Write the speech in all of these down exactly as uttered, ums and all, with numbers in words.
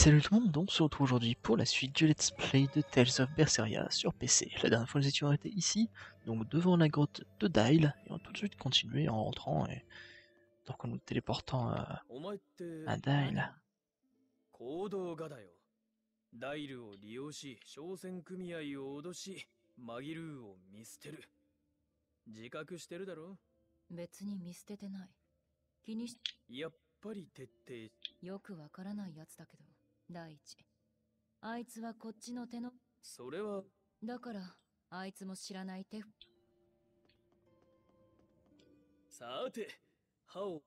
Salut tout le monde, on se retrouve aujourd'hui pour la suite du let's play de Tales of Berseria sur P C. La dernière fois nous étions arrêtés ici, donc devant la grotte de Dyle, et on va tout de suite continuer en rentrant et donc en nous téléportant à, à Dyle. 行動がだよ。ダイルを利用し、商船組合を脅し、マギルーを見捨てる。自覚してるだろ？ 別に見捨ててない。気にし、 やっぱり徹底。 よくわからないやつだけど、第一。あいつはこっちの手の。 それは。 だから、あいつも知らない手。 さて、歯を。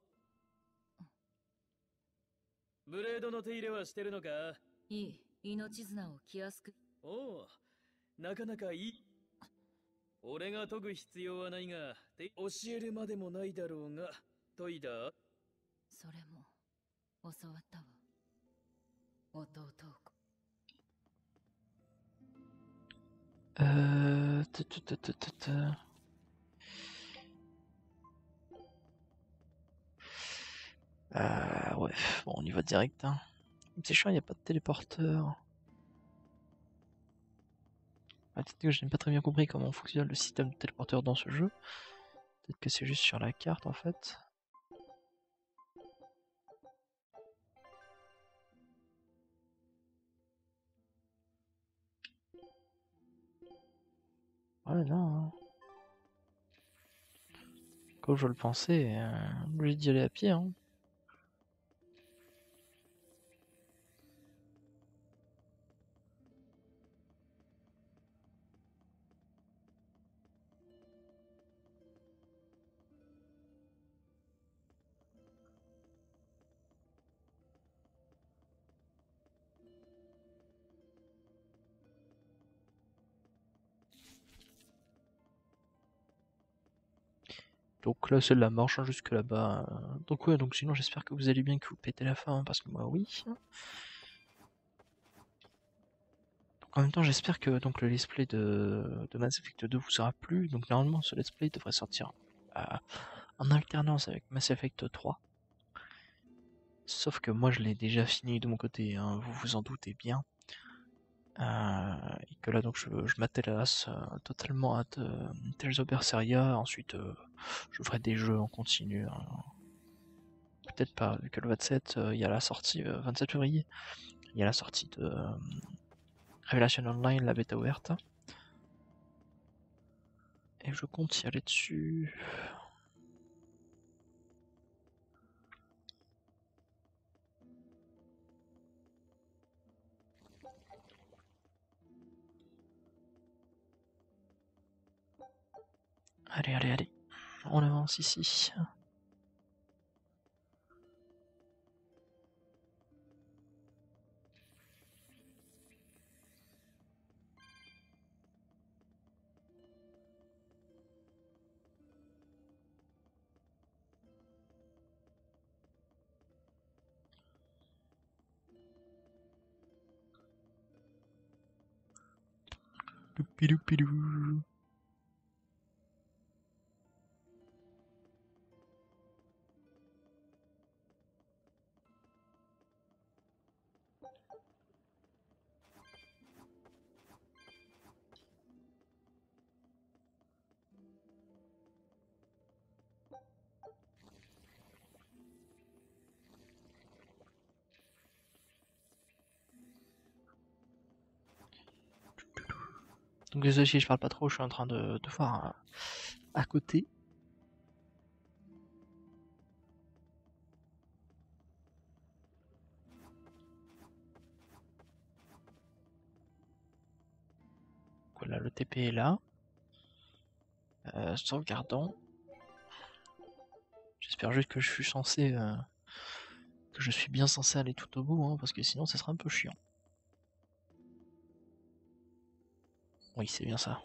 ブレードの手入れはしてるのか？ いい、命綱を気安く。 おお、なかなかいい。俺が研ぐ必要はないが、教えるまでもないだろうが、研いだ？ それも、教わったわ。弟を。 Euh... ta, ta, ta, ta, ta, ta. Euh, ouais, bon, on y va direct. Hein. C'est chiant, il n'y a pas de téléporteur. Ah, peut-être que je n'ai pas très bien compris comment fonctionne le système de téléporteur dans ce jeu. Peut-être que c'est juste sur la carte en fait. Ouais, non. Hein. Comme je le pensais, euh, obligé d'y aller à pied. Hein. Donc là c'est de la marche hein, jusque là-bas. Donc ouais, donc sinon j'espère que vous allez bien, que vous pétez la fin, hein, parce que moi oui. Donc, en même temps j'espère que donc le let's play de, de Mass Effect deux vous aura plu. Donc normalement ce let's play devrait sortir euh, en alternance avec Mass Effect trois. Sauf que moi je l'ai déjà fini de mon côté, hein, vous vous en doutez bien. Euh, et que là donc je, je m'intéresse euh, totalement à euh, Tales of Berseria. Ensuite euh, je ferai des jeux en continu. Hein. Peut-être pas, vu que le vingt-sept, il euh, y a la sortie, euh, vingt-sept février, il y a la sortie de euh, Révélation Online, la bêta ouverte. Et je compte y aller dessus. Allez, allez, allez. On avance ici. Loupidou-pidou. Donc désolé si je parle pas trop, je suis en train de, de voir à, à côté. Voilà, le T P est là. Euh, sauvegardons. J'espère juste que je suis censé... Euh, que je suis bien censé aller tout au bout, hein, parce que sinon ça sera un peu chiant. Oui, c'est bien ça.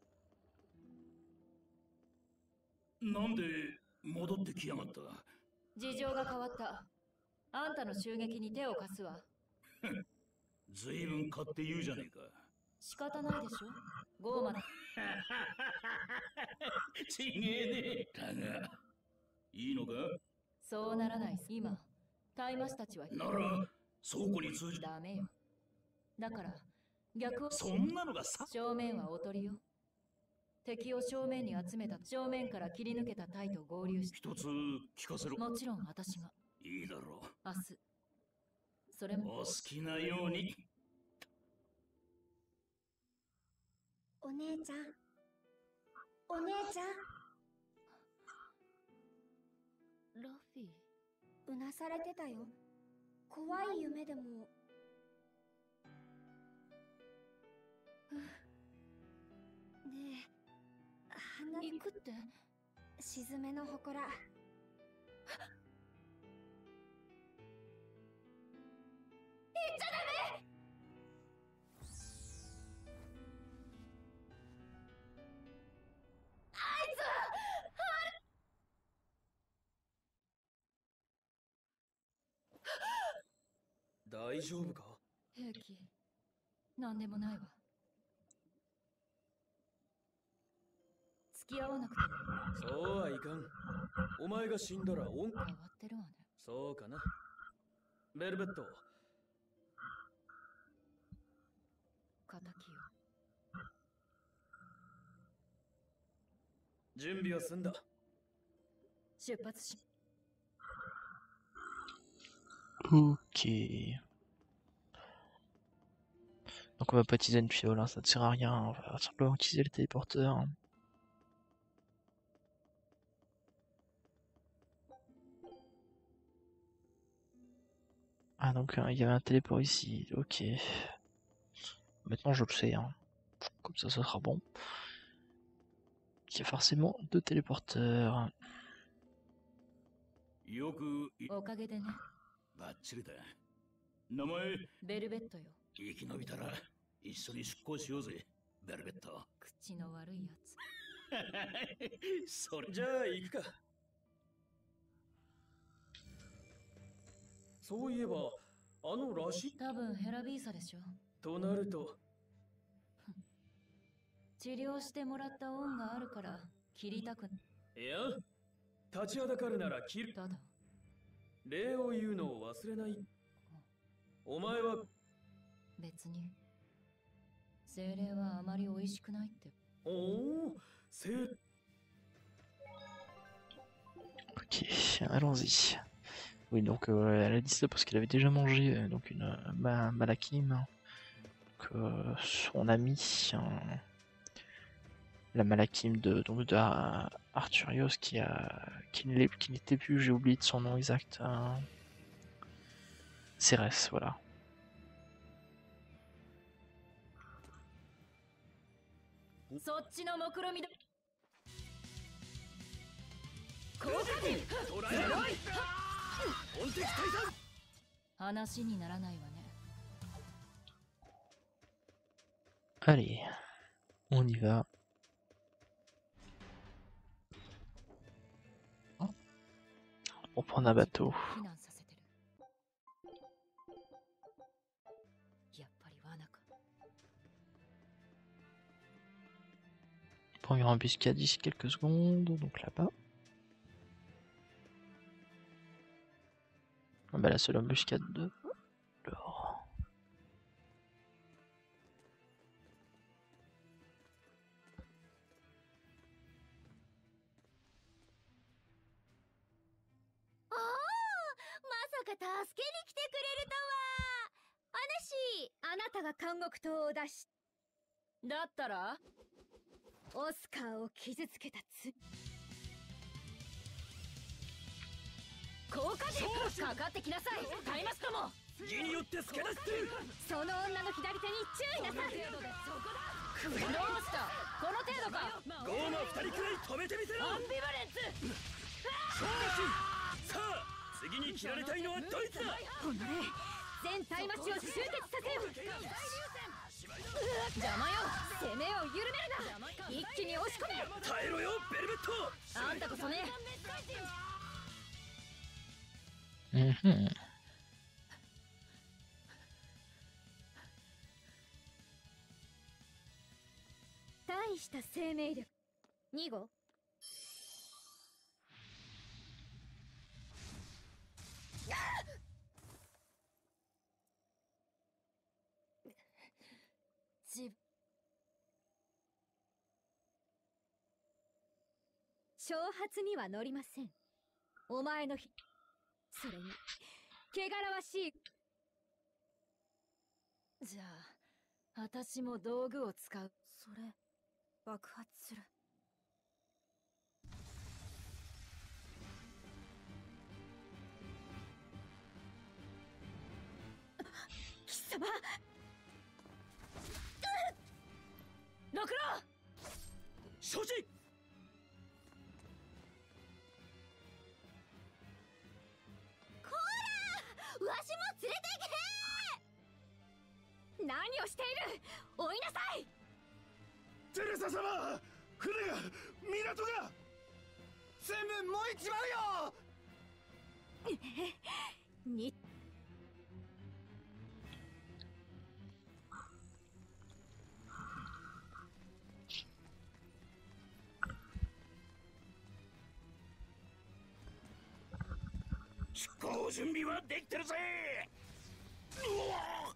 なんで戻ってきやがった？ 事情が変わった。あんたの襲撃に手を貸すわ。 ずいぶん買って言うじゃねえか。 仕方ないでしょ。ゴーマだ。 ちげえね。だが、いいのか？ そうならない。今、タイマスたちは。 なら、 倉庫に通じダメよ。だから逆をそんなのがさ正面はおとりよ。敵を正面に集めた正面から切り抜けた隊と合流し一つ聞かせろ。 もちろん私がいいだろ明日それう。 もお好きなように。 お姉ちゃんお姉ちゃんラフィー。 うなされてたよ。怖い夢でも。ねえ、花行くってしずめのほこら。 大丈夫か？ 平気。なんでもないわ。付き合わなくてもそうはいかん。お前が死んだら恩変わってるわね。 そうかな。ベルベット、 仇よ。 準備は済んだ。 出発し。 Ok. Donc on va pas utiliser une fiole, hein, ça ne sert à rien, on va simplement utiliser le téléporteur. Ah donc il y avait un téléport ici, ok. Maintenant je le sais, hein. Comme ça ça sera bon. Il y a forcément deux téléporteurs. よくいおかげでね。 バッチリだ。名前ベルベットよ。 生き延びたら一緒に出航しようぜ、ベルベット。 口の悪いやつ。 それじゃあ行くか。そういえば、あのラシ多分ヘラビーサでしょ。 となると、 治療してもらった恩があるから切りたく。 いや、立ちはだかるなら切る。 ただ礼を言うのを忘れない。お前は別に精霊はあまり美味しくないって。 おお、せ Ok, allons-y. Oui, donc euh, elle a dit ça parce qu'elle avait déjà mangé euh, donc une euh, ma Malakim, donc, euh, son ami, euh, la Malakim de donc de Ar- Arthurios qui a qui ne l'est- qui n'était plus, j'ai oublié de son nom exact. Euh, Cérès, voilà. そっちの目論見だ。効果的。話にならないわね。 Allez, on y va. On prend un bateau. 避難させてる。やっぱり罠か。 Première embuscade d'ici quelques secondes, donc là-bas. Ah bah la seule embuscade de l'or. Oh, まさか助けに来てくれるとは。アネシー、あなたが監獄島を出し、 だったらオスカーを傷つけた罪。 効果的。かかってきなさい。タイマストも。 義によって助け出してる。 その女の左手に注意なさい。 どうしたこの程度か。 ゴーマ二人くらい止めてみせろ。 アンビバレンツ。 そうだし。さあ、次に切られたいのはどいつだ。 おのれ、全体待ちを集結させよ。 邪魔よ。 攻めを緩めるな。一気に押し込め。 耐えろよ、ベルベット。 あんたこそね。 Mhm. 大した生命力。に号。 挑発には乗りません。お前のひそれに汚らわしい。 じゃあ私も道具を使う。 それ爆発する。貴様六郎承知。 こらわしも連れて行け。何をしている。追いなさい。 テレサ様、船が、港が全部燃えちまうよ。 に出航準備はできてるぜ。うわ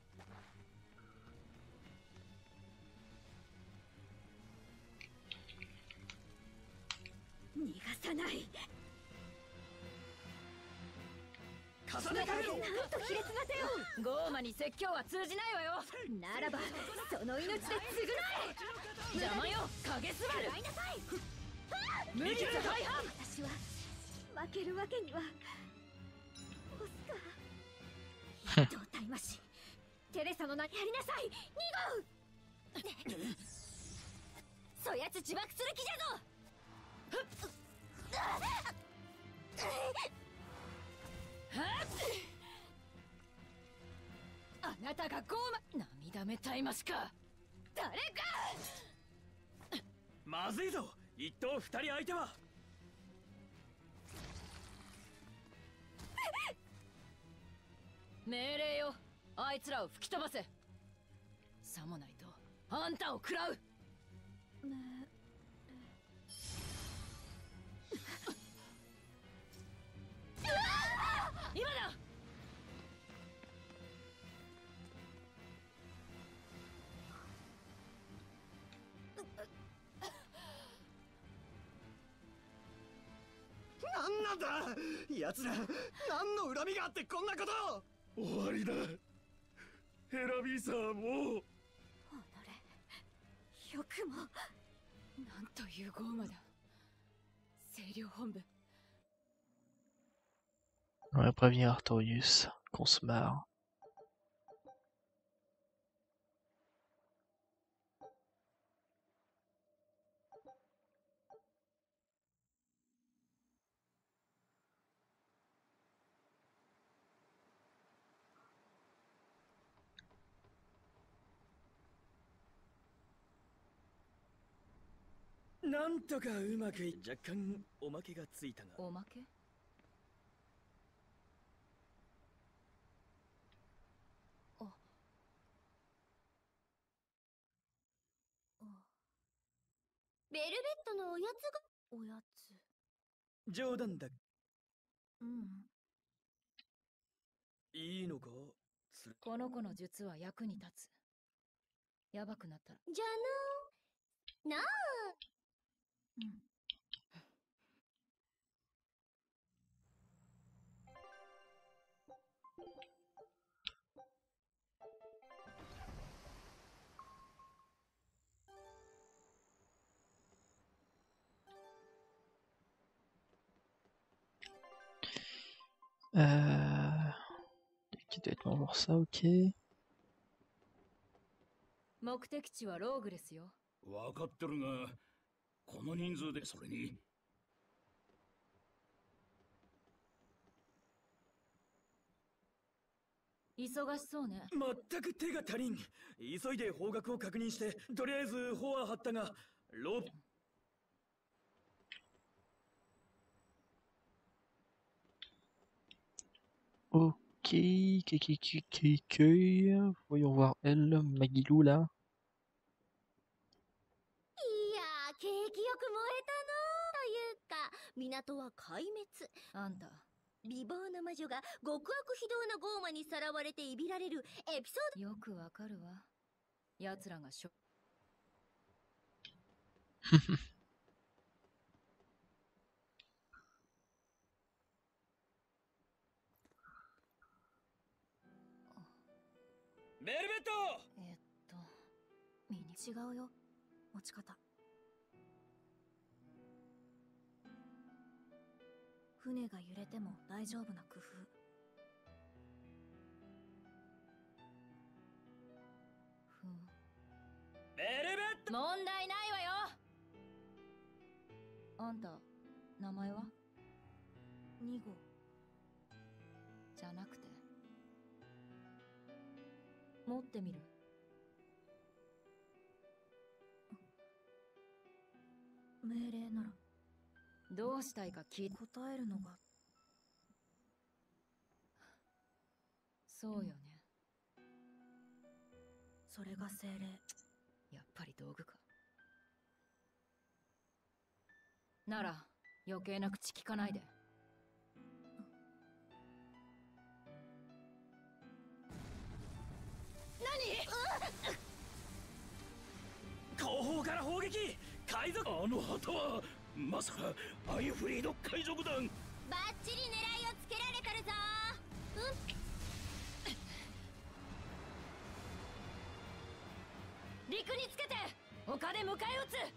逃がさない。 重ねかけろ。 なんと卑劣な手を。 ゴーマに説教は通じないわよ。 ならばその命で償え。 邪魔よ影すばる。 使いなさい。 無実大半。 私は負けるわけには。オスカー一等大魔師テレサの名にやりなさい。に号そやつ自爆する気じゃぞ。 あなたがゴーマ涙目たいましか。誰かまずいぞ。一等二人相手は。 命令よ。あいつらを吹き飛ばせ。さもないとあんたを食らう。今だ。 なんなんだ奴ら、何の恨みがあってこんなこと。終わりだ。ヘラビーサーもう。 己よくも。 なんというゴーマだ。清涼本部。 On va prévenir Artorius qu'on se marre. « なんとかうまくい若干おまけがついたが。 おまけ。 ベルベットのおやつが。おやつ。 冗談だ。 うん。 いいのか。 この子の術は役に立つ。やばくなったら。 じゃな。なあ。 うん。 Euh... Liquidement voir ça, ok. 目的地はローグレスよ。 わかってるが、この人数でそれに。 忙しそうね。 まったく手が足りん。急いで方角を確認して、とりあえず砲は張ったが、ロープ。 Ok, ok, ok, ok, ok. Voyons voir elle, Magilou là. いやー、景気よく燃えたのというか、港は壊滅。 あんた。 美貌な魔女が極悪非道なゴーマにさらわれていびられるエピソード。 よくわかるわ。奴らがしょ。 違うよ、持ち方。船が揺れても大丈夫な工夫。ふん。 エレベータ問題ないわよ。あんた名前は？ に号。 じゃなくて、持ってみる。 命令ならどうしたいか聞いて。 答えるのが。 そうよね。 それが精霊。 やっぱり道具か。なら余計な口聞かないで。 後方から砲撃。海賊。あの旗はまさかアイフリード海賊団。 バッチリ狙いをつけられとるぞ。 陸につけて丘で迎え撃つ。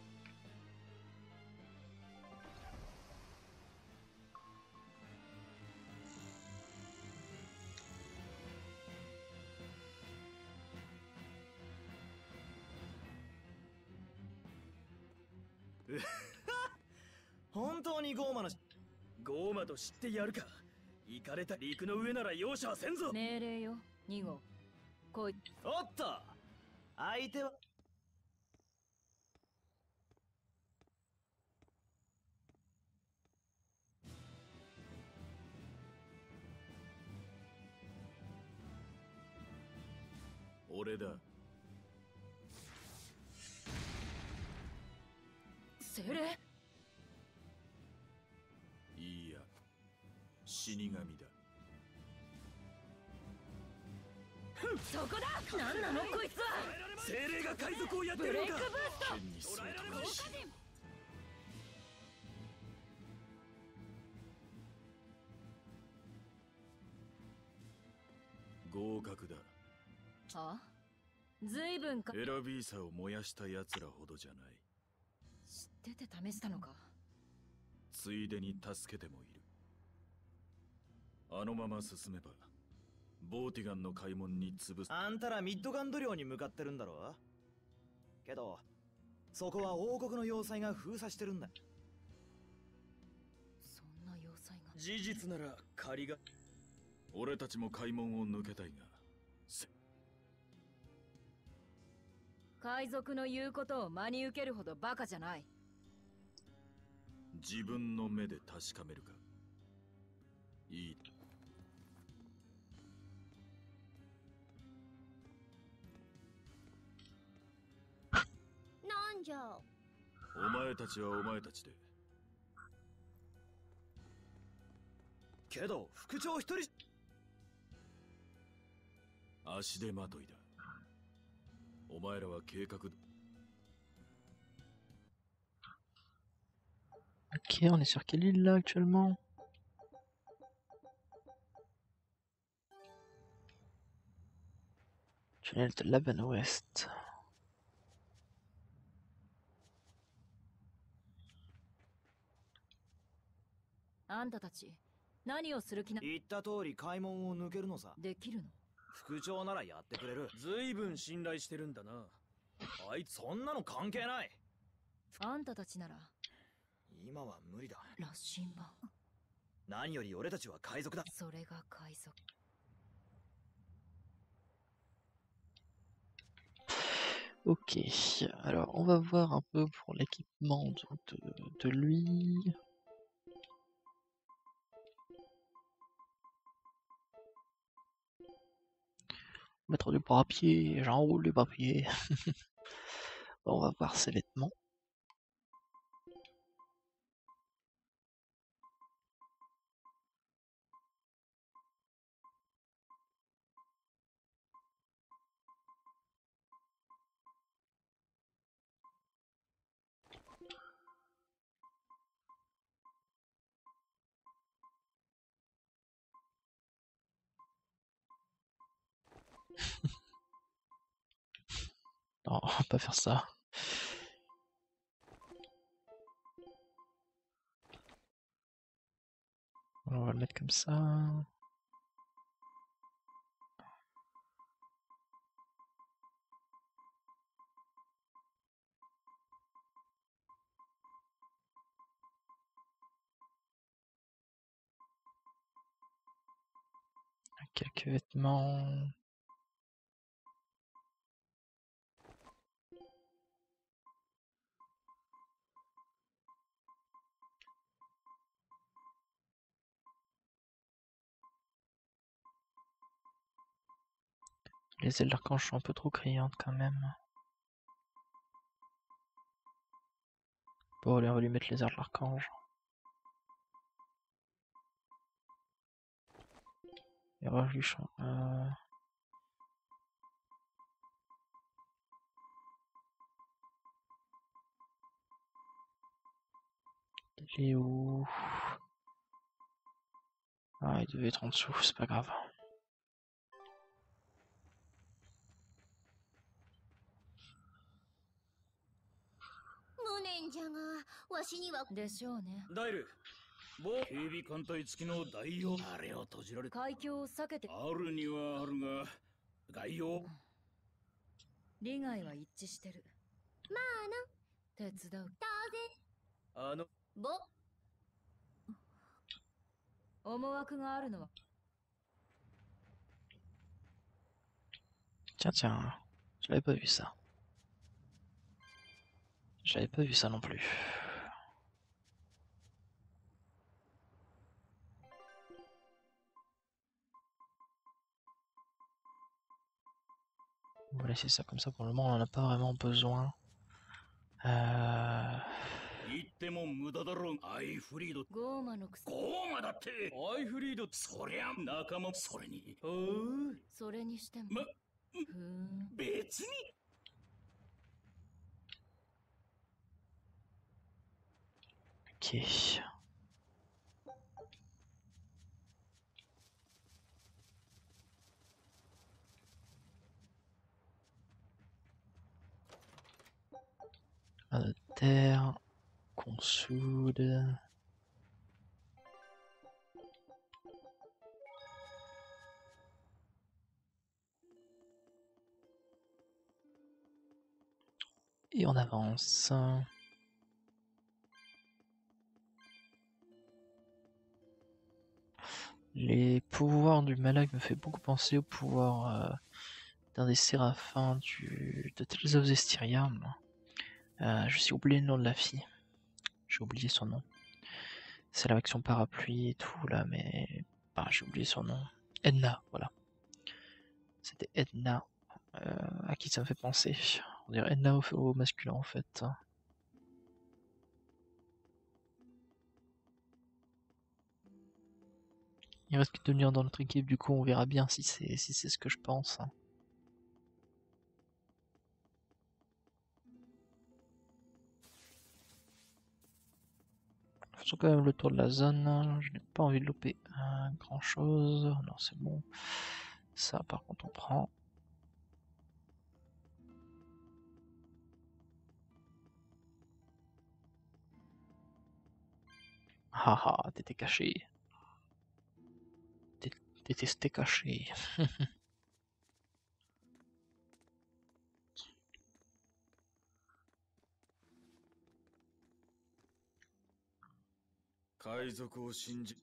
本当にゴーマのゴーマと知ってやるか。行かれた陸の上なら容赦はせんぞ。 命令よ、に号。こい。 おっと、相手は俺だ。 精霊？ いいや、死神だ。 そこだ。何なのこいつは。 精霊が海賊をやってるのか。 ブレイクブースト。 剣に相当にし合格だ。 あ？ずいぶんか。 エラビーサを燃やした奴らほどじゃない。 知ってて試したのか。 ついでに助けてもいる。あのまま進めばボーティガンの開門に潰す。 あんたらミッドガンド領に向かってるんだろ。けどそこは王国の要塞が封鎖してるんだ。 そんな要塞が。 事実なら借りが。俺たちも開門を抜けたいが、せ海賊の言うことを真に受けるほどバカじゃない。 自分の目で確かめるか。いい。 なんじゃ。 お前たちはお前たちで。 けど副長一人。 足手まといだ。お前らは計画。 Ok, on est sur quelle île là actuellement? Tunnel de Laban Ouest. あんたたち何をする気な。 言った通り開門を抜けるのさ。 できるの？ 副長ならやってくれる。 ずいぶん信頼してるんだな。 あいつそんなの関係ない。 あんたたちなら。 今は無理だ。 羅針盤。 何より俺たちは海賊だ。 それが海賊。 Ok, alors on va voir un peu pour l'équipement de, de lui. Mettre du papier, j'enroule du papier. On va voir ses vêtements. Non, on va pas faire ça. On va le mettre comme ça. Quelques vêtements. Les ailes d'archange sont un peu trop criantes quand même. Bon, allez, on va lui mettre les ailes d'archange. Et on va lui changer. Euh... Il est où? Ah, il devait être en dessous, c'est pas grave. ダイル、某警備艦隊付きの大王あれを閉じられ海峡を避けてあるにはあるが概要利害は一致してる。まあな手伝う。 あのぼ思惑があるのは Tiens, tiens, je l'avais pas vu ça. J'avais pas vu ça non plus. On va laisser ça comme ça pour le moment, on en a pas vraiment besoin. Euh... 言っても無駄だろう。アイフリード。 ゴーマのくせゴーマだって。アイフリード。そりゃ仲間それに。おお。 それにしても。 ま、 ふーん。 別に。 Ok. Un de terre. Qu'on soude. Et on avance. Les pouvoirs du Malak me fait beaucoup penser aux pouvoirs euh, d'un des séraphins du, de Tales of Zestiria. Euh, je suis oublié le nom de la fille. J'ai oublié son nom. Celle avec son parapluie et tout là, mais bah, j'ai oublié son nom. Edna, voilà. C'était Edna. Euh, à qui ça me fait penser? On dirait Edna au, au masculin en fait. Il reste que de venir dans notre équipe, du coup on verra bien si c'est si c'est ce que je pense. Faisons quand même le tour de la zone, je n'ai pas envie de louper euh, grand chose, non c'est bon. Ça par contre on prend. Haha, t'étais caché. T'étais caché. 海賊を信じ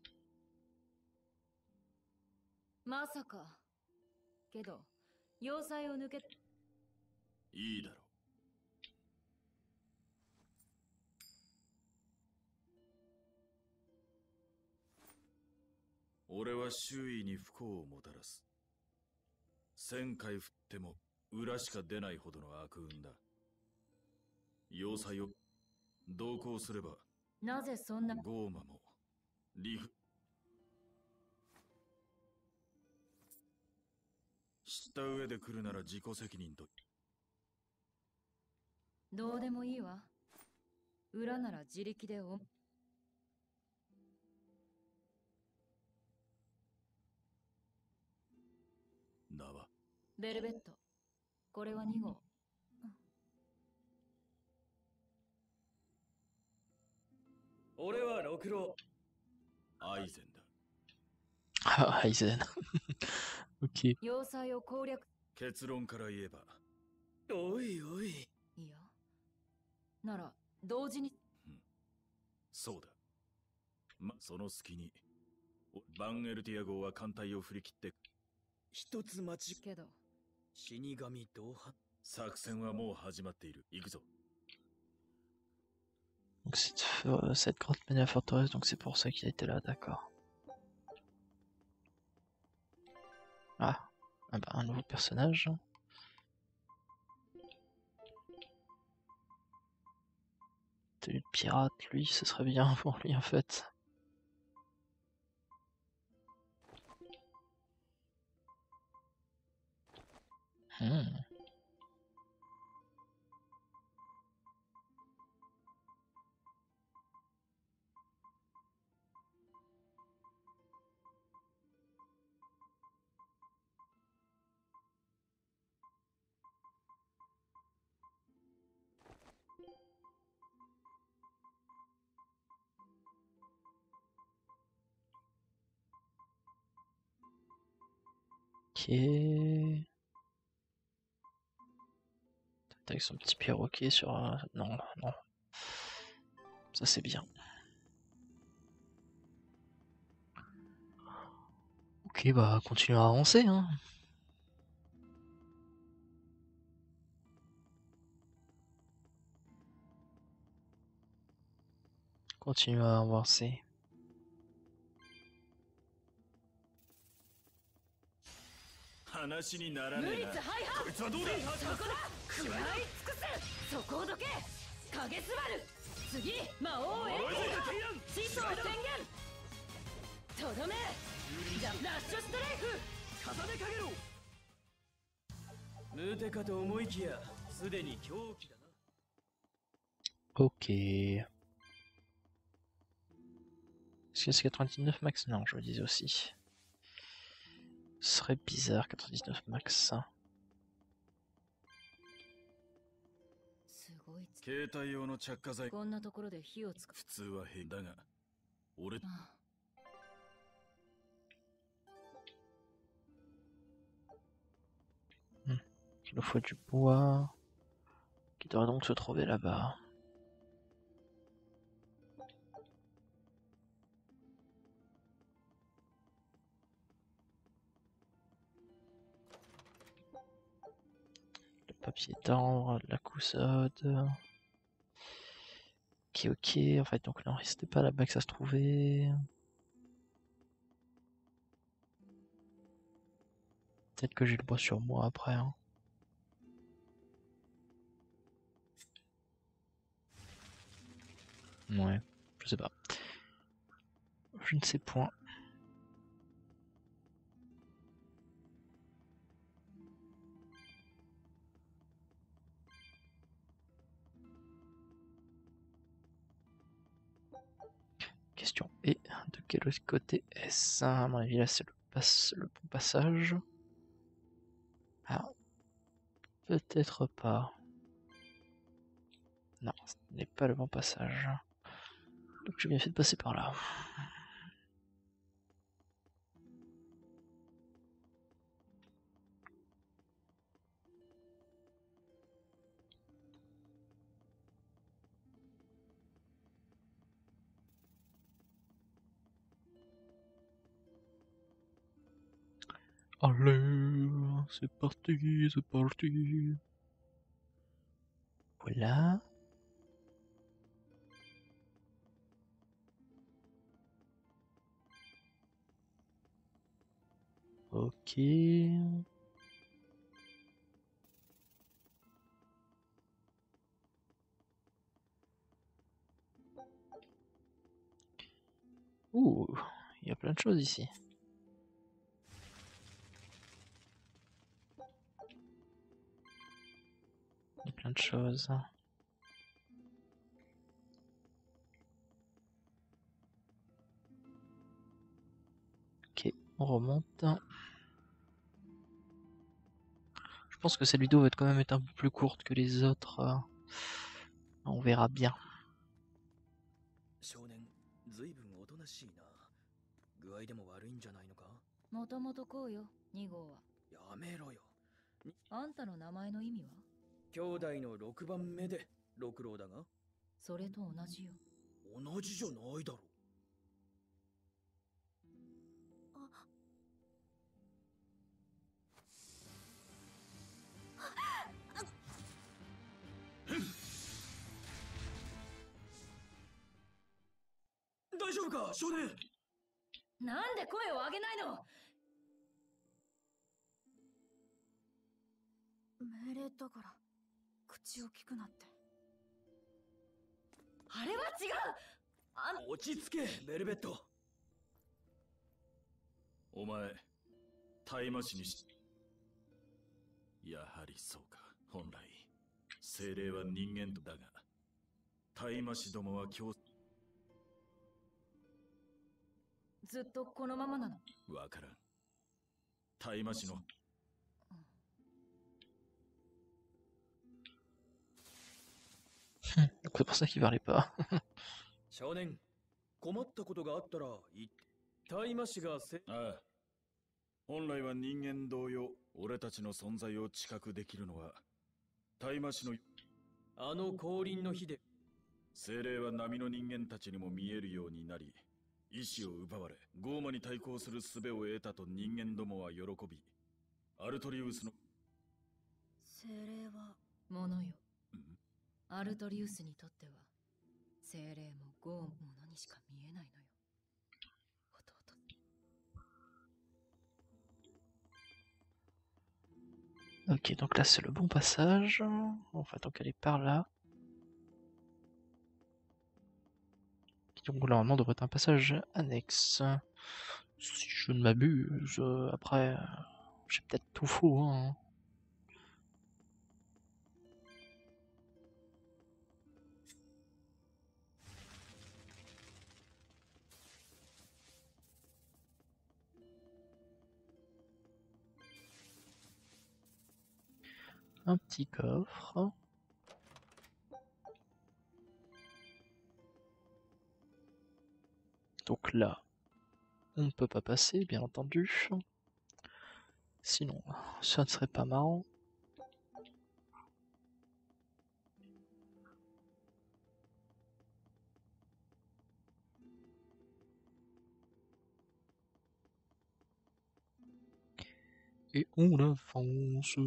まさかけど要塞を抜けいいだろう。俺は周囲に不幸をもたらす。千回振っても裏しか出ないほどの悪運だ。要塞を同行すればなぜそんなゴーマもリフ知った上で来るなら自己責任と。 どうでもいいわ。裏なら自力でお名はベルベットこれはに号ご苦労。 アイゼンだ。 Ah, Aizen. Ok. 要塞を攻略。 結論から言えば、 おいおい。 いや。なら同時に。 そうだ。ま、その隙に、おバンエルティア号は艦隊を振り切って、 一つ間違けど。 死神同派。 作戦はもう始まっている。行くぞ。 Donc cette, euh, cette grotte mène à la forteresse, donc c'est pour ça qu'il était là, d'accord. Ah, ah bah, un nouveau personnage. Tenue de pirate, lui, ce serait bien pour lui en fait. Hmm. Ok. Avec son petit perroquet sur un... Non, non. Ça c'est bien. Ok, bah continuons à avancer, hein. Continuons à avancer. 話になら無ねえな。 理ハイハこいつはどうだ。 そこだ食らい尽くせそこをどけ影すばる次魔王エレキ地層宣言とどめじゃラッシュストライフ重ねかけろ。無手かと思いきや、すでに狂気だな。 Ok. Est-ce que c'est quatre-vingt-dix-neuf max? Non, je le disais aussi. Ce serait bizarre, quatre-vingt-dix-neuf max. すごいつ携帯用の着火剤。 こんなところで火をつく普通は変だが、俺、 あ Il nous faut du bois. Qui devrait donc se trouver là-bas. Le papier tendre, de la coussode. Ok, ok. En fait, donc non, c'était pas là-bas que ça se trouvait. Peut-être que j'ai le bois sur moi après. Hein. Ouais, je sais pas. Je ne sais point. Question est de quel côté est-ce? À mon avis, là c'est le, passe, le bon passage. Ah, peut-être pas. Non, ce n'est pas le bon passage. Donc j'ai bien fait de passer par là. Allez, c'est parti, c'est parti. Voilà. Ok. Ouh, il y a plein de choses ici. Il y a plein de choses. Ok, on remonte. Je pense que cette vidéo va quand même être un peu plus courte que les autres. On verra bien. 少年、 ずいぶんおとなしいな。具合でも悪いんじゃないのか？ もともとこうよ、に号は。 やめろよ。 あんたの名前の意味は？ 兄弟のろくばんめで六郎だが。 それと同じよ。 同じじゃないだろ。大丈夫か少年。 なんで声を上げないの？ 命令だから口を聞くなって。 あれは違う。あん落ち着けベルベット。 お前大麻師にし、やはりそうか。本来精霊は人間とだが、大麻師どもは強ずっとこのままなの？ わからん。大麻師の C'est pour ça qu'il parlait pas. 少年、困ったことがあったら言って。大麻師がせ。 ああ、本来は人間同様、俺たちの存在を知覚できるのは大麻師のあの降臨の日で。 精霊は波の人間たちにも見えるようになり、意志を奪われ、ゴーマに対抗する術を得たと人間どもは喜び、アルトリウスの精霊はものよ。 んアルトリウスにとっては精霊もゴーものにしか見えないのよ。弟。 Ok, donc là c'est le bon passage. Enfin, donc elle est par là. Donc normalement devrait être un passage annexe. Si je ne m'abuse, après, j'ai peut-être tout faux. Hein. Un petit coffre. Donc là, on ne peut pas passer, bien entendu. Sinon, ça ne serait pas marrant. Et on avance.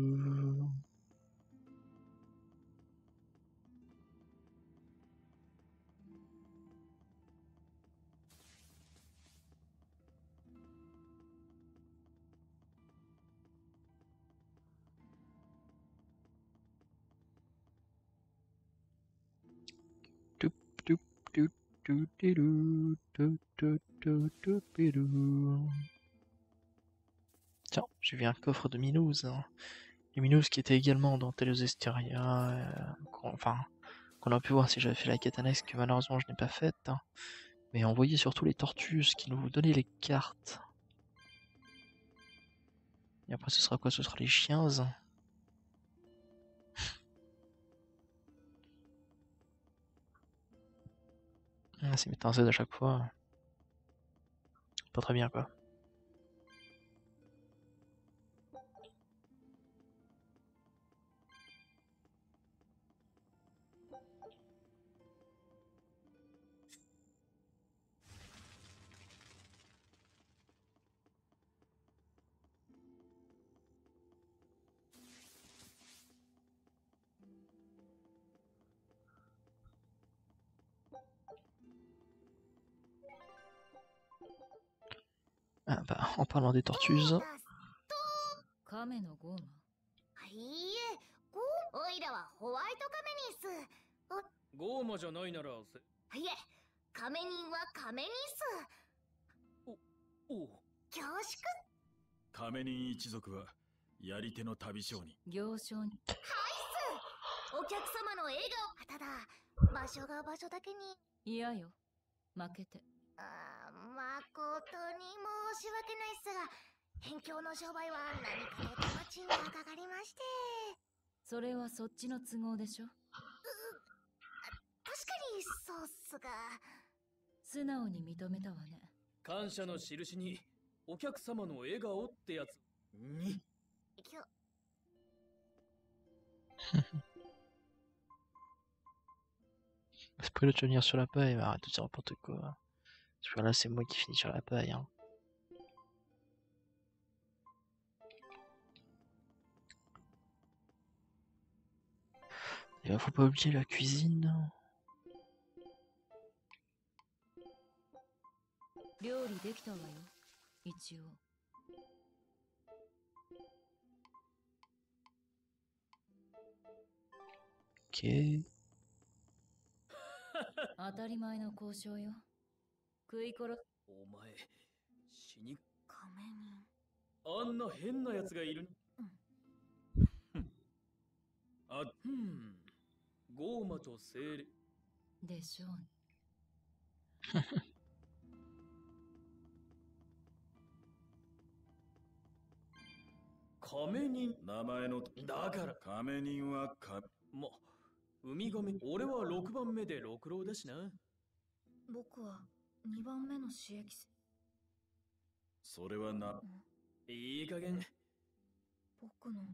Tiens, j'ai vu un coffre de Milouz. Hein. Les Milouz qui étaient également dans Telos Esteria, euh, qu'on, enfin, qu'on a pu voir si j'avais fait la quête annexe que malheureusement je n'ai pas faite. Hein. Mais on voyait surtout les Tortus qui nous donnaient les cartes. Et après ce sera quoi? Ce sera les chiens. Ah, c'est mettre un Z à chaque fois. Pas très bien quoi. Ah bah, en parlant des tortues. 亀のゴーマ。 いいえ、ゴーおいらはホワイトカメニス。 ゴーマじゃないならせ。 いえ、カメ人はカメニス。 おお。 恐縮。 亀人一族はやり手の旅商人。 行商に。 はいっす。お客様の笑顔。ただ場所が場所だけに。 嫌よ。負けて。 ああ、誠に申し訳ないっすが、辺境の商売は何かと手間賃がかかりまして。 それはそっちの都合でしょ。 確かにそうっすが。 素直に認めたわね。 感謝の印にお客様の笑顔ってやつに。 きょ C'est pas le tenir sur la paille, mais arrête de dire n'importe quoi. Parce que là, c'est moi qui finis sur la paille. Hein. Et faut pas oublier la cuisine. 料理できたわよ。一応。 Ok. 当たり前の交渉よ。食い殺す。 お前死に仮面人。 あんな変なやつがいる。あ、ふん。ゴーマと精霊でしょうね。 亀人。 名前のだから亀人はかま、ウミガメ。俺はろくばんめで六郎だしな。 僕はにばんめの刺激生。 それはな。 いい加減。 僕の。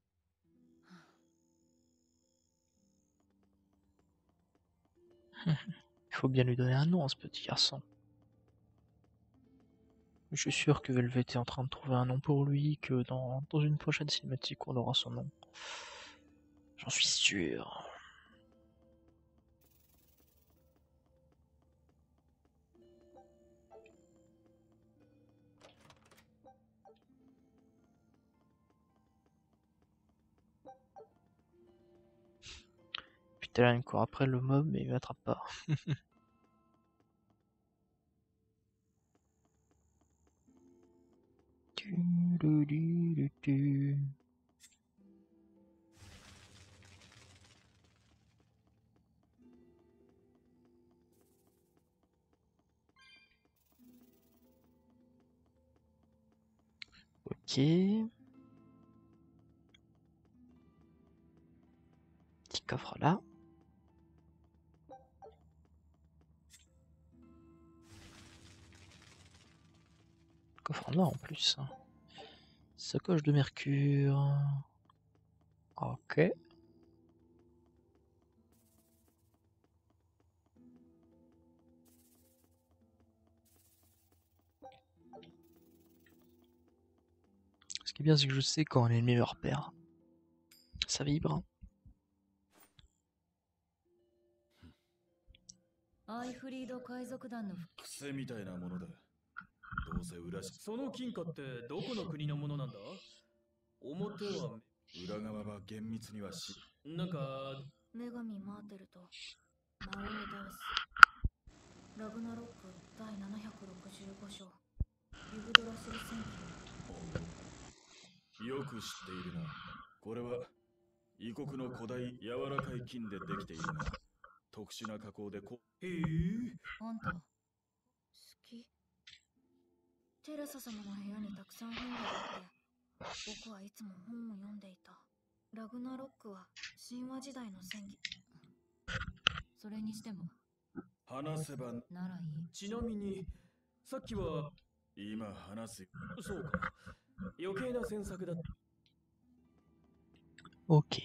Il faut bien lui donner un nom à ce petit garçon. Je suis sûr que Velvet est en train de trouver un nom pour lui, que dans, dans une prochaine cinématique on aura son nom. J'en suis sûr. Putain, là, encore après le mob, mais il m'attrape pas. Ok. Petit coffre là. Coffre en or en plus. Sacoche de mercure. Ok. Ce qui est bien, c'est que je sais quand un ennemi me repère. Ça vibre. アイフリード海賊団の癖みたいなものだ。どうせ裏しその金貨ってどこの国のものなんだ？表は裏側は厳密にはし。 なんか女神マーテルと魔王ダウス。ラグナロックだいななひゃくろくじゅうご章。ユグドラシル戦記。 よく知っているな。これは異国の古代柔らかい金でできているが、特殊な加工でこ。 へえ。 あんた好き。テレサ様の部屋にたくさん本があって、僕はいつも本を読んでいた。ラグナロックは神話時代の戦技。 それにしても話せばならいい。 ちなみにさっきは今話す。 そうか。余計な詮索だ。 Ok.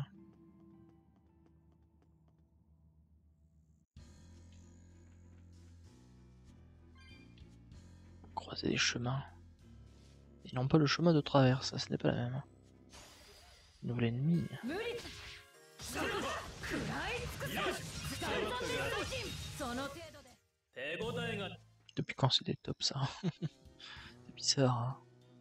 Croiser des chemins. Et non pas le chemin de traverse, ça ce n'est pas la même. Nouvel ennemi. Depuis quand c'est des tops ça? C'est bizarre. Hein.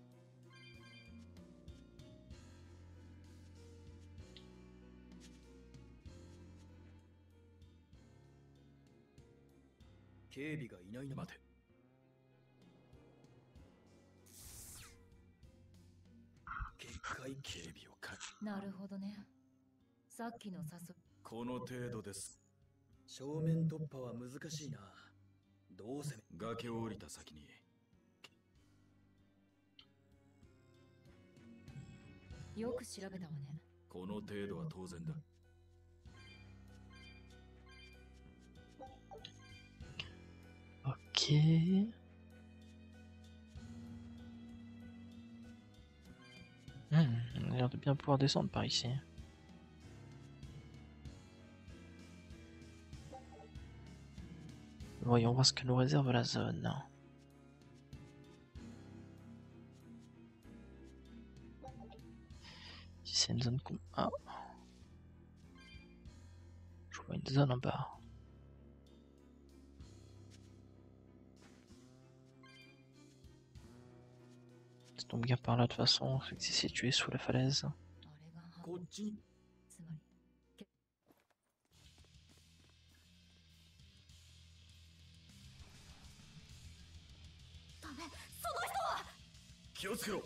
Kekai警備をか。 なるほどね。さっきの誘い。 この程度です。 正面突破は難しいな。どうせ崖を降りた先に。 よく調べたわね。 この程度は当然だ。 Ok. Hmm, on a l'air de bien pouvoir descendre par ici. Voyons voir ce que nous réserve la zone. Si c'est une zone con... Ah. Je vois une zone en bas. Ça tombe bien par là de toute façon, fait que c'est situé sous la falaise. こっちにダメ、その人は。 気をつけろ。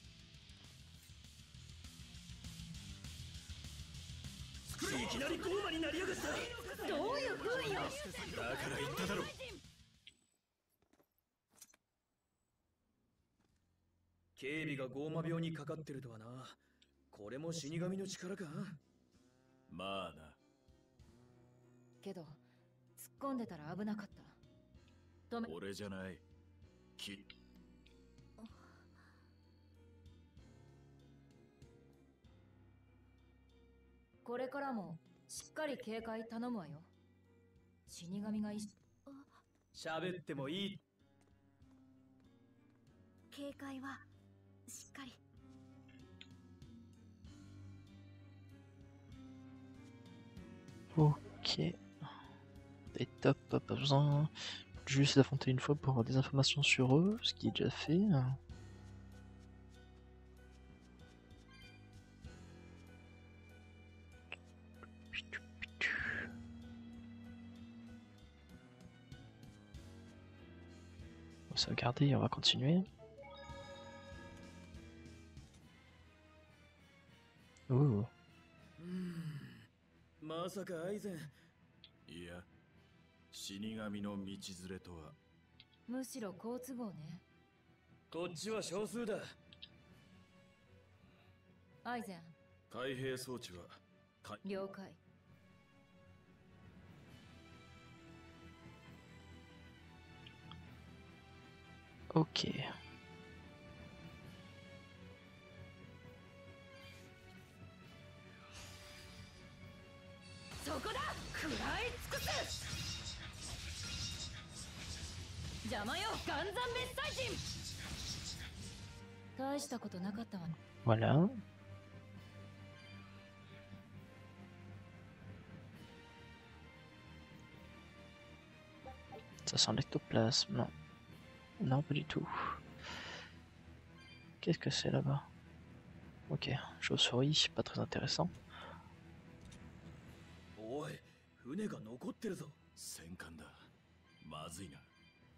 いきなりゴーマになりやがった。 どういう風よ。 だから言っただろ。 警備がゴーマ病にかかってるとはな。これも死神の力か。 まあな。 けど突っ込んでたら危なかった。止め。 俺じゃない。き。 これからもしっかり警戒頼むわよ。死神がい喋ってもいい。 警戒はしっかり。 Ok. Et top, pas besoin juste d'affronter une fois pour avoir des informations sur eux, ce qui est déjà fait. On va sauvegarder et on va continuer. Ouh. まさかアイゼン。 いや、死神の道連れとは。 むしろ好都合ね。 こっちは少数だ。 アイゼン。 開閉装置はか了解。 Ok. そこだ。食らい尽くす。邪魔よ、ガンザン滅災人。大したことなかったわね。 Voilà. Ça sent l'ectoplasme. Non. Non, pas du tout. Qu'est-ce que c'est là-bas? Ok, chauve-souris, pas très intéressant. おい、船が残ってるぞ。 戦艦だ。まずいな。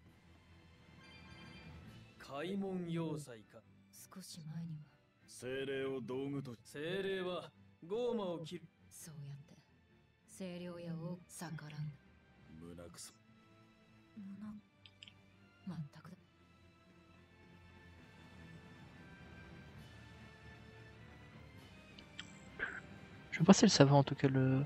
開門要塞か。 少し前には精霊を道具と。 精霊はゴーマを切る。 そうやって清涼屋を逆らん。 胸くそ。 まったくだ。 Je sais pas si elle savait en tout cas le...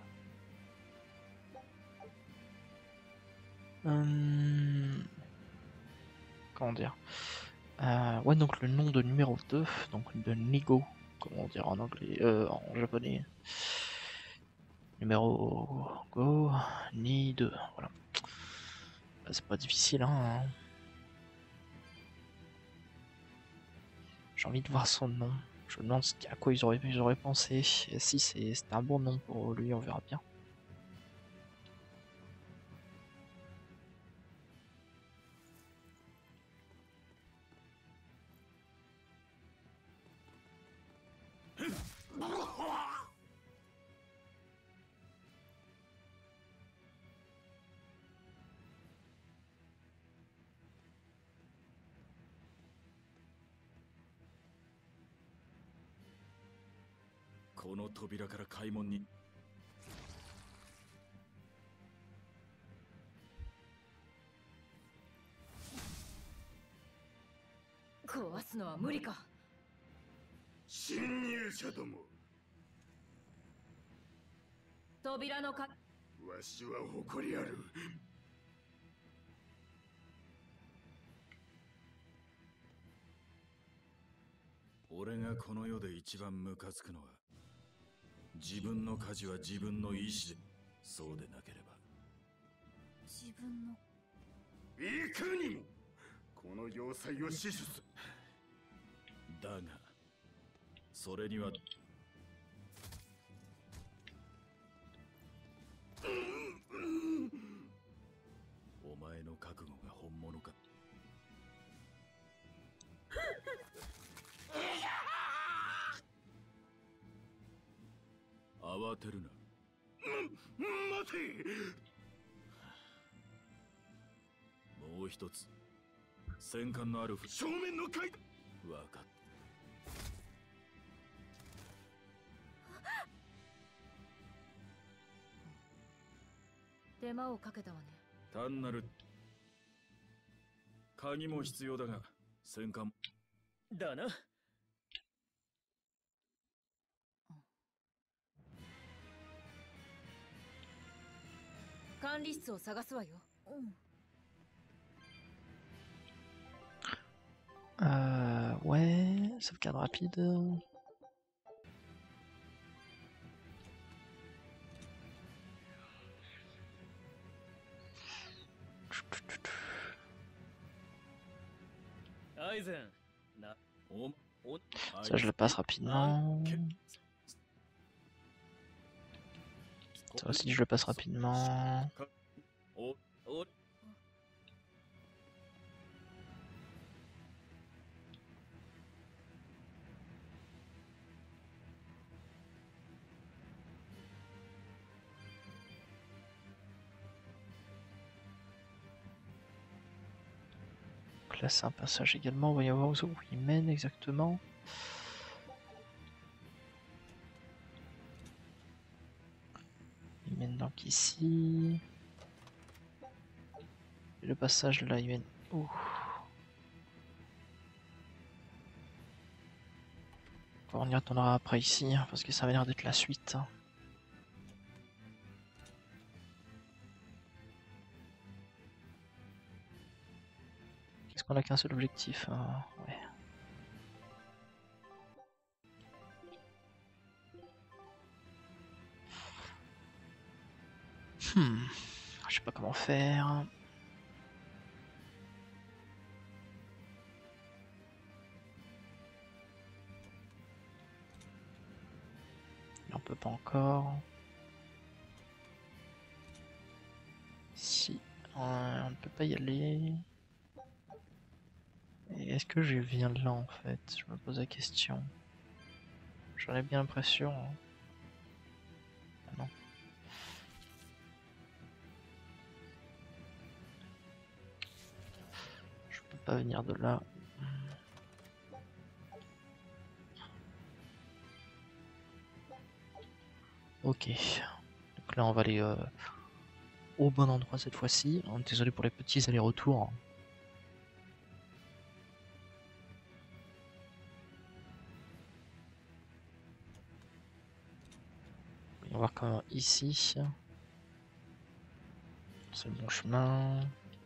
Hum... Comment dire euh, Ouais, donc le nom de numéro deux, donc de Nigo, comment dire en anglais, euh, en japonais. Numéro Go, Ni deux, voilà. Bah, c'est pas difficile, hein. J'ai envie de voir son nom. Je me demande à quoi ils auraient, ils auraient pensé. Et si c'est un bon nom pour lui, on verra bien. « この扉から開門に。 壊すのは無理か。 侵入者ども、 扉のか。 わしは誇りある。 俺がこの世で一番ムカつくのは、自分の舵は自分の意志で、そうでなければ。 自分のいかにもこの要塞を死守す。 だが、それにはお前の覚悟が本物か。慌てるな。 待て。 もう一つ、戦艦のある正面の階段。 わかった。 手間をかけたわね。 単なる鍵も必要だが、戦艦だな。 管理室を探すわよ。 うん Euh, ouais, sauvegarde rapide. Aizen. Na. O- o- Ça, je le passe rapidement. Ça aussi, je le passe rapidement. O- o- Donc là, c'est un passage également. Voyons voir où il mène exactement. Il mène donc ici. Et le passage là, il mène où? On y retournera après ici, hein, parce que ça va l'air d'être la suite. Hein. Est-ce qu'on a qu'un seul objectif? Hein? Ouais. Hmm. Je sais pas comment faire. On peut pas encore. Si, on ne peut pas y aller. Et est-ce que je viens de là en fait? Je me pose la question. J'en ai bien l'impression. Hein. Ah non. Je peux pas venir de là. Ok. Donc là on va aller euh, au bon endroit cette fois-ci. Désolé pour les petits allers-retours. On va voir quand même ici. C'est le bon chemin.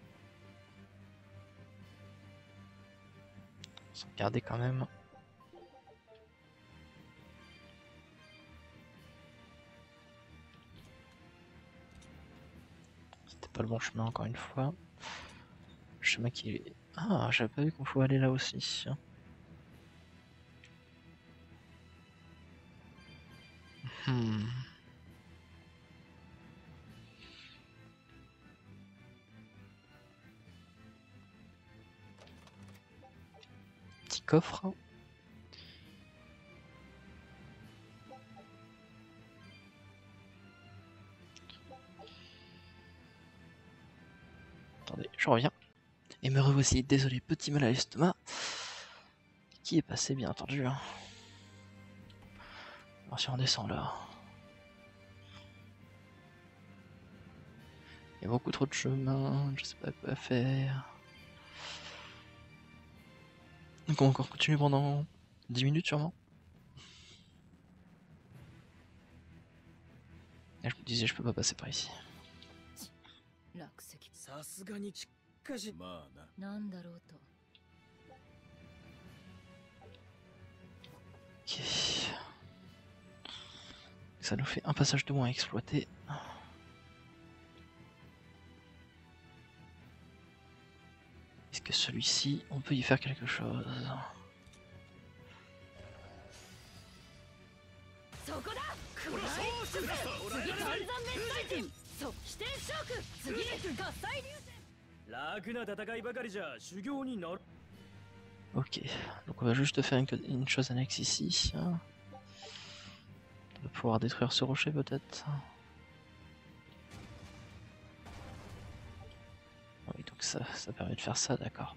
Sans regarder quand même. C'était pas le bon chemin encore une fois. Le chemin qui est... Ah, j'avais pas vu qu'on pouvait aller là aussi. Hmm. Petit coffre. Attendez, je reviens. Et me revoici, désolé, petit mal à l'estomac. Qui est passé, bien entendu. Hein. Alors si on descend là. Il y a beaucoup trop de chemin, je sais pas quoi faire. Donc on va encore continuer pendant dix minutes sûrement. Et je me disais je peux pas passer par ici. さすがにしかしまあな。 なんだろうと。 Ok. Ça nous fait un passage de moins à exploiter. Est-ce que celui-ci, on peut y faire quelque chose? Ok, donc on va juste faire une, une chose annexe ici. On va pouvoir détruire ce rocher peut-être. Oui, donc ça, ça permet de faire ça, d'accord.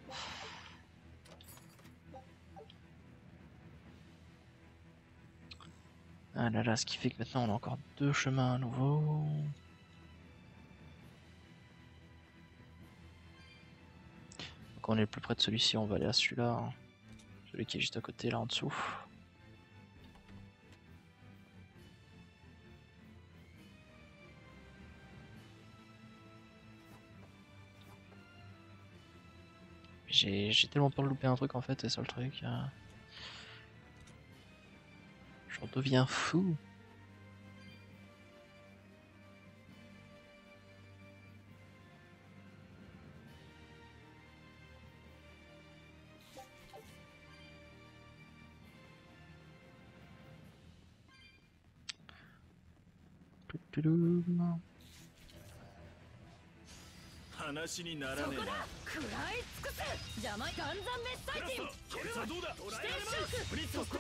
Ah là là, ce qui fait que maintenant on a encore deux chemins à nouveau. Donc on est le plus près de celui-ci, on va aller à celui-là. Celui qui est juste à côté, là en dessous. J'ai tellement peur de louper un truc en fait, c'est ça le truc. Euh... J'en deviens fou. Toudoum. 話にならねえな。 食らい尽くせ邪魔ガンザンメッサイティンこいつはどうだ。 指定ショックフリット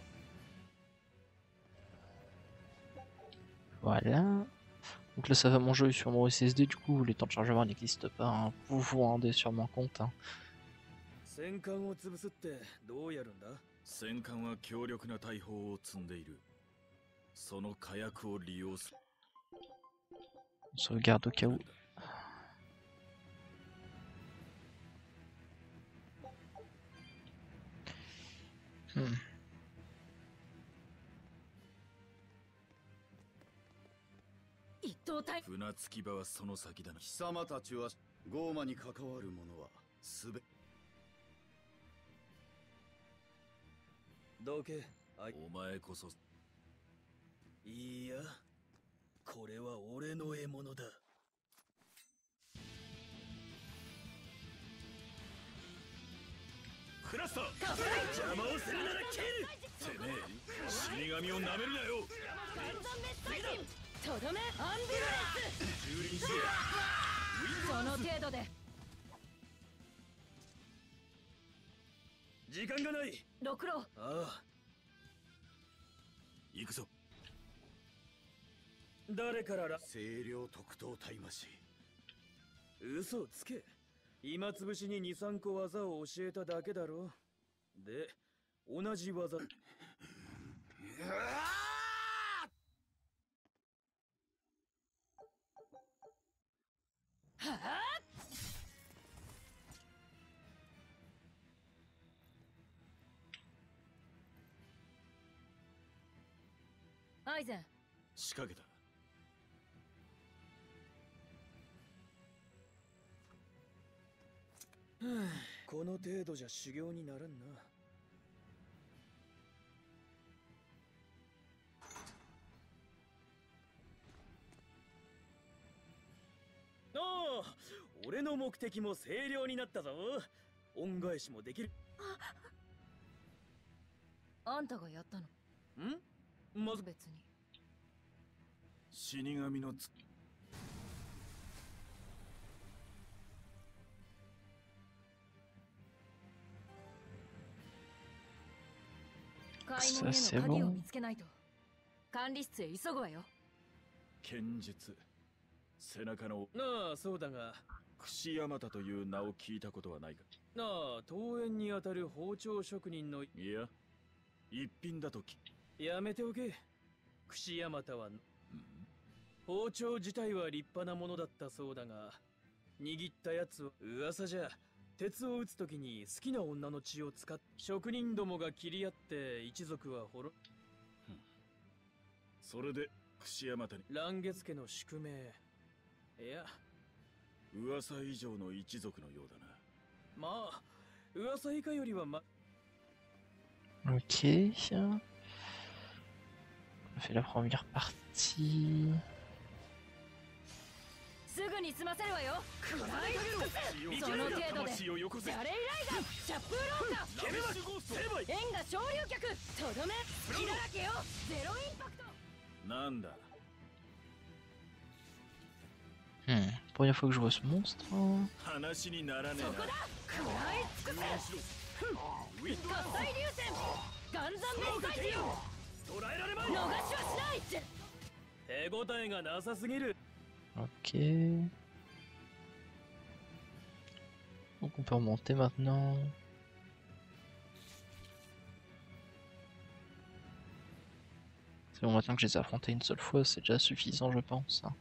Voilà. Donc là ça va, mon jeu est sur mon S S D, du coup les temps de chargement n'existent pas. Hein. Vous vous rendez sur mon compte. Hein. 戦艦を潰すってどうやるんだ？ 戦艦は強力な大砲を積んでいる。その火薬を利用する。 On sauvegarde au cas où. Hmm. 一等隊船着き場はその先だな。 貴様たちはゴーマに関わる者はすべどけ。あいお前こそ。 いや、これは俺の獲物だ。 クラスター。 邪魔をするなら蹴る。 てめえ、死神をなめるなよ。 ガンザンメッサイティンとどめアンビュレンス蹂躙しろ。 その程度で時間がない。 六郎ああ。 行くぞ。 誰からら清涼特等隊魔師。 嘘をつけ。今つぶしに二三個技を教えただけだろ。で、同じ技。 はあアイゼン仕掛けた。 この程度じゃ修行にならんな。ああ、俺の目的も清涼になったぞ。恩返しもできる。 あんたがやったのん？まず別に死神のつ。 買い物への鍵を見つけないと管理室へ急ぐわよ。 剣術。背中の。 なあ、そうだが。 櫛山田という名を聞いたことはないか。 なあ、桃園にあたる包丁職人の。 いや、一品だとき。 やめておけ。櫛山田は、包丁自体は立派なものだったそうだが、握ったやつは噂じゃ、鉄を打つときに好きな女の血を使っ職人どもが切り合って一族は滅。 それで櫛山田に蘭月家の宿命。いや、 噂以上の一族のようだな。 まあ、噂以下よりはま。 Ok. fait la première partie. すぐに済ませるわよ。食らい尽くす。その程度でジャレイライガー、シャップーローカー、円が昇竜脚、とどめ隙だらけよ。ゼロインパクト。 なんだ Hmm. Première fois que je vois ce monstre. 話にならねえな。 そこだ。食らい尽くせ。火災流線、ガンザンメッサイジよ。 捉えられまい。 逃しはしない。 手応えがなさすぎる。 Ok. Donc on peut remonter maintenant. C'est bon, maintenant que je les ai affrontés une seule fois, c'est déjà suffisant, je pense. Hein.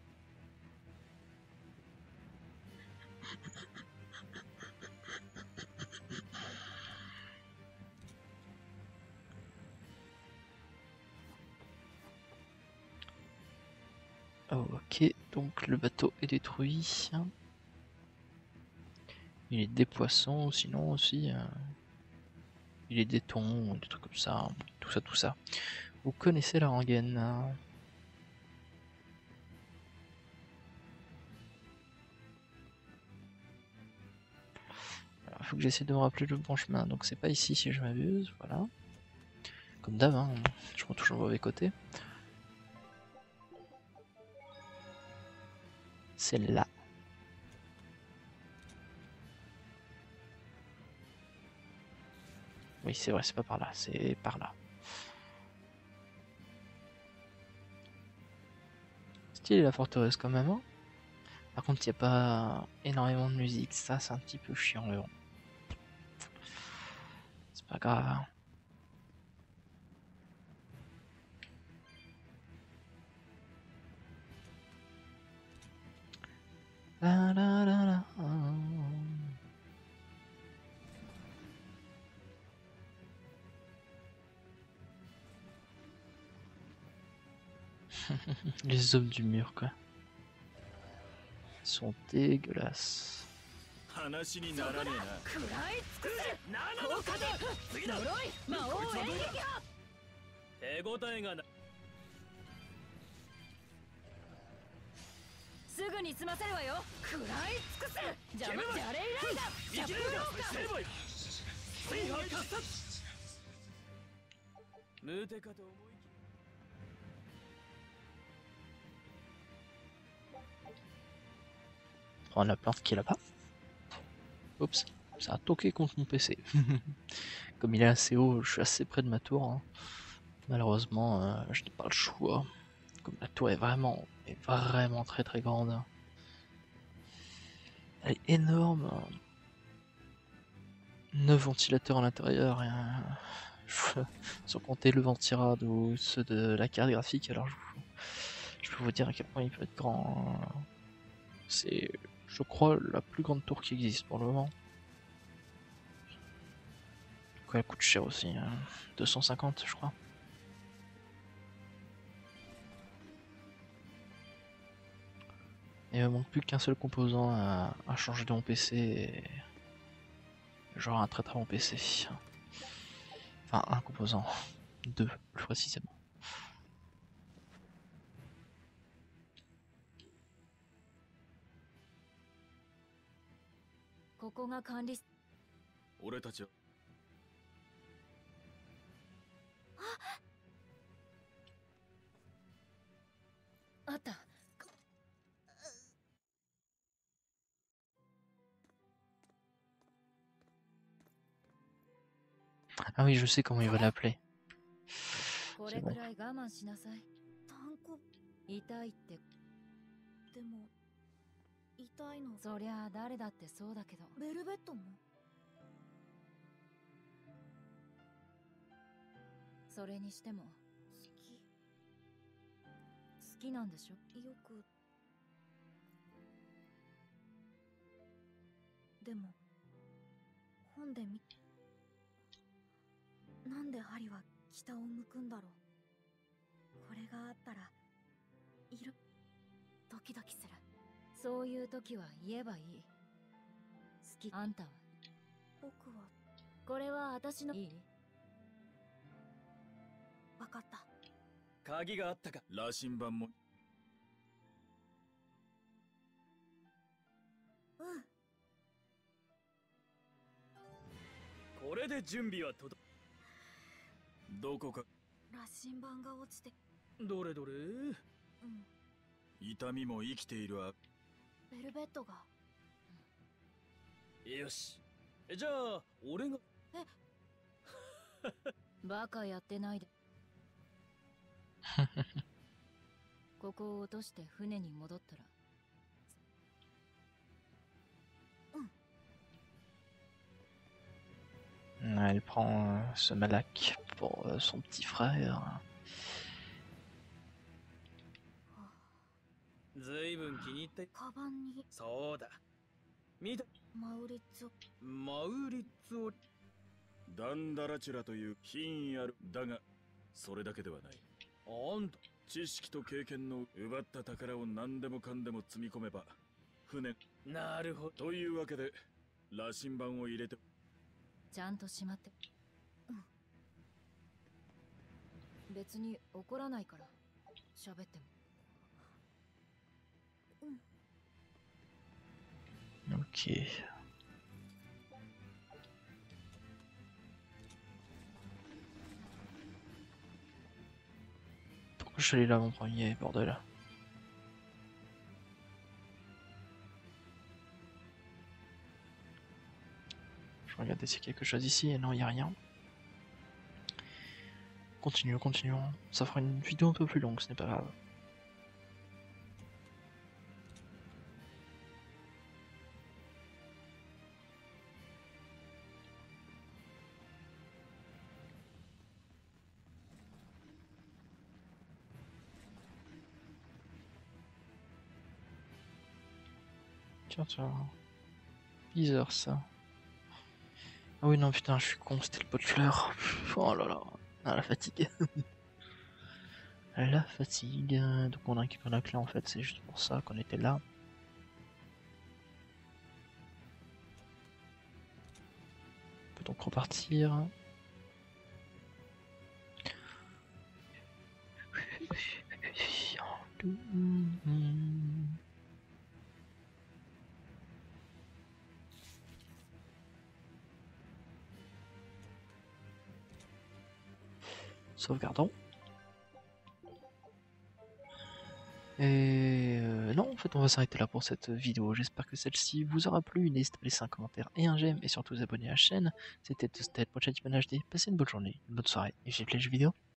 Ok, donc le bateau est détruit. Il est des poissons, sinon aussi. Euh, il est des thons, des trucs comme ça. Tout ça, tout ça. Vous connaissez la rengaine. Hein. Il faut que j'essaie de me rappeler le bon chemin. Donc c'est pas ici si je m'abuse. Voilà. Comme d'hab, hein, je prends toujours le mauvais côté. C'est là. Oui, c'est vrai, c'est pas par là, c'est par là. Stylé la forteresse quand même. Hein. Par contre, il n'y a pas énormément de musique. Ça, c'est un petit peu chiant, mais bon. C'est pas grave. Hein. La, la, la, la. Les hommes du mur, quoi. Ils sont dégueulasses. 話にならねえな。 食らい尽くせ。効果で呪い魔王演劇派。 手応えがな。 すぐに済ませるわよ。食らい尽くせ。ジャマジャレイライガー、シャップーローカー。 水波喝殺。無敵かと思いきや。 Prendre la plante qui est là-bas. Oups, ça a toqué contre mon P C. Comme il est assez haut, je suis assez près de ma tour. Hein. Malheureusement, euh, je n'ai pas le choix. Comme la tour est vraiment, est vraiment très très grande. Elle est énorme. neuf ventilateurs à l'intérieur. Et, euh, sans compter le ventirad ou ceux de la carte graphique. Alors je, je peux vous dire à quel point il peut être grand. C'est, je crois, la plus grande tour qui existe pour le moment. Quoi, elle coûte cher aussi, hein. deux cent cinquante je crois. Et il me manque plus qu'un seul composant à, à changer de mon P C. Et... genre un très très bon P C. Enfin un composant, deux plus précisément. ここが管理。 俺たちは。 あった。 Ah oui, je sais comment il va l'appeler. これくらい我慢しなさい。 単行痛いって。 でも痛いの。 そりゃあ誰だってそうだけど。 ベルベットも。 それにしても好き。 好きなんでしょ。 よく。でも本で見。なんで針は北を向くんだろう。これがあったらいる。ドキドキする。 そういう時は言えばいい。好き。あんたは。 僕は。 これは私の。いい。 わかった。 鍵があったか。 羅針盤も。 うん。 これで準備はとど。 どこか。 羅針盤が落ちて。 どれどれ。 うん。 痛みも生きているわ。 ベルベットが。 よし。じゃあ俺が。 えバカやってないで。ここを落として船に戻ったら。 Elle prend euh, ce Malak pour euh, son petit frère. ずいぶん気に入って。 カバンに。 そうだ。見た。 マウリッツォ。 マウリッツォ。 ダンダラチュラという品位ある。だが、それだけではない。 あんた。 知識と経験の奪った宝を何でもかんでも積み込めば、船。 なるほど。 というわけで、羅針盤を入れて。 ちゃんとしまって。うん。別に怒らないから喋っても。うん。 Ok. Pourquoi je suis allé là mon premier, bordel? Je regarde s'il y a quelque chose ici, et non, il n'y a rien. Continuons, continuons. Ça fera une vidéo un peu plus longue, ce n'est pas grave. Tiens, tiens. Bizarre ça. Ah oui, non, putain, je suis con, c'était le pot de fleurs. Oh là là. Ah, la fatigue. La fatigue. Donc on a récupéré la clé en fait, c'est juste pour ça qu'on était là. On peut donc repartir. Sauvegardons. Et euh, non, en fait, on va s'arrêter là pour cette vidéo. J'espère que celle-ci vous aura plu. N'hésitez pas à laisser un commentaire et un j'aime, et surtout vous abonner à la chaîne. C'était Tested pour Chat H D. Passez une bonne journée, une bonne soirée, et j'ai les jeux vidéo.